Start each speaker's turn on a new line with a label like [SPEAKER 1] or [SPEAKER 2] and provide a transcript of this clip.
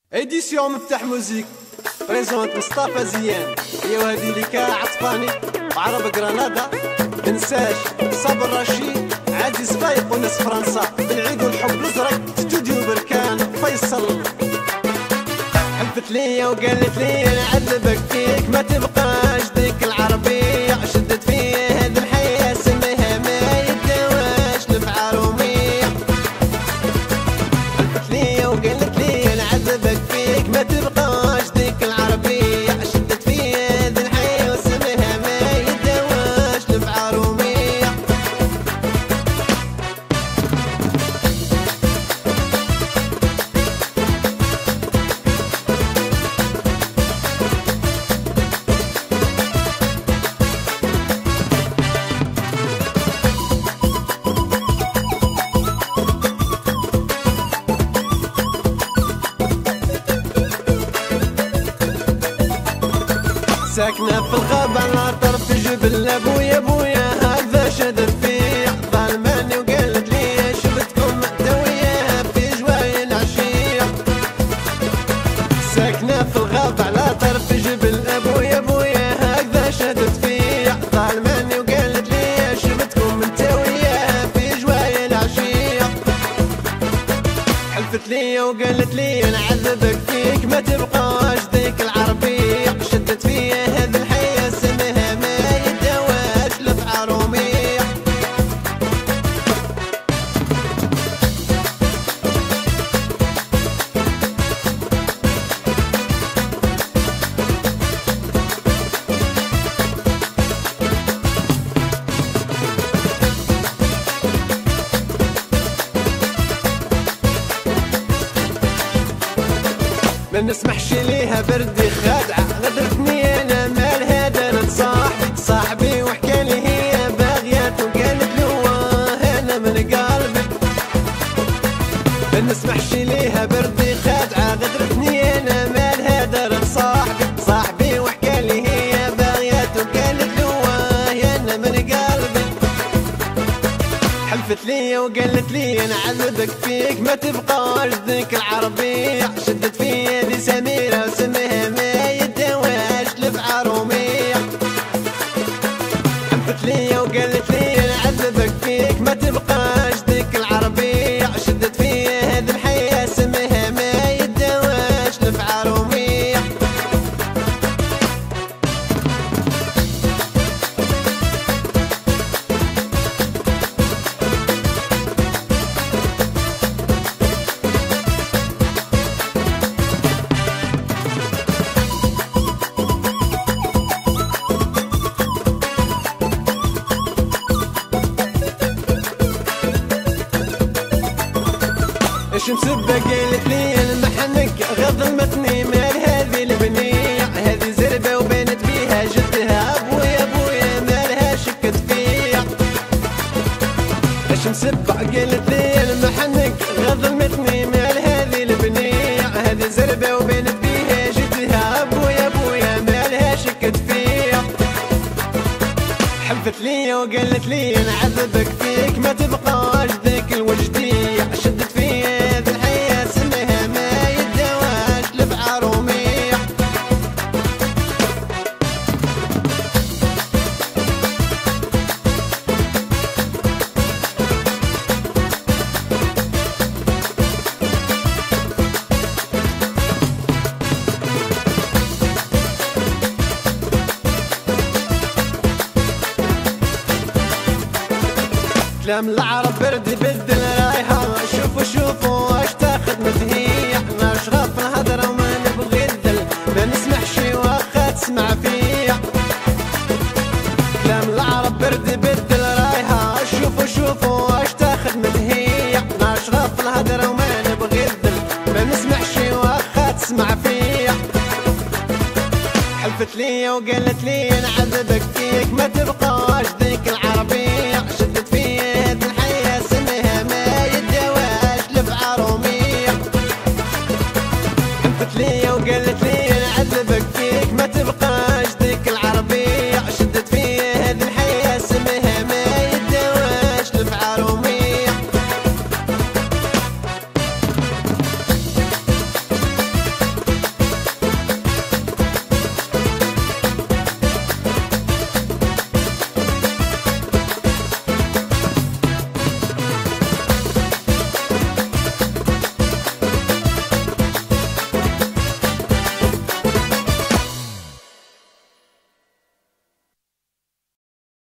[SPEAKER 1] اديسيون مفتاح موزيك بريزونت مصطفى زيان. هي وهذه اللي عطفاني وعرب غرناطة منساش صابر رشيد عزيز فايق وناس فرنسا بالعيد والحب الازرق استوديو بركان فيصل. حلفت ليا وقالت لي انا عذبك فيك ما تبقاش ديك العربية شدت فيا هذه الحياة سمها ما يدواش نفعة رومية. حلفت ليا وقالت لي انا عذبك فيك ما تبقاش ديك العربية شدت فيا هذه الحياة سمها ما يدواش نفعة رومية. ساكنة في الغابة على طرف جبل ابويا هذا شدد فيا ظلماني وقالت لي شفتكم توياها في جواي العشية. ساكنة في الغابة على طرف جبل ابويا هذا شدد فيا ظلماني وقالت لي شفتكم توياها في جواي العشية. حلفت لي وقالت لي انا عذبك فيك ما تبقاش ديك العربية شدت فيا هذه الحياة سمها ما يدواش لفعة رومية. ما نسمحش ليها بردي خادعة غدرتني انا مال هذا انا صاحبي وحكى لي هي باغيات وقالت له انا من قلبي. ما نسمحش ليها بردي خادعة غدرتني انا مال هذا انا صاحبي وحكى لي هي باغيات وقالت له انا من قلبي. حلفت لي وقالت لي انا عذبك فيك ما تبقاش ذيك العربية شدت فيا دي سميرة وسمها ما يدواش لفعة رومية. حلفت لي وقالت لي انا عذبك فيك ما تبقاش ذيك العربية شدت فيا هذه الحياة سمها ما يدواش لفعة رومية. ايش مسبة قالت لي المحنك غض المتني مال هذه البنية هذه زربة وبانت بيها جدها ابويا مالها شكت فيا. ايش مسبة قالت لي المحنك غض المتني مال هذه البنية هذه زربة وبانت بيها جدها ابويا مالها شكت فيا. حلفت لي وقالت لي انا عذبك فيك ما تبقاش ذيك الوجدية شدت فيا هذه الحياة سمها ما يدواش لفعة رومية. كلام العرب برد بدل رايحة شوفوا اش تاخد متهية ما شغاف الهضرة وما نبغي الذل ما نسمحش واخا تسمع فيا. كلام العرب برد بدل رايحة شوفوا اش تاخد متهية ما شغاف الهضرة وما نبغي الذل ما نسمحش واخا تسمع فيا. حلفت لي وقالت لي انا عذبك فيك ما تبقاش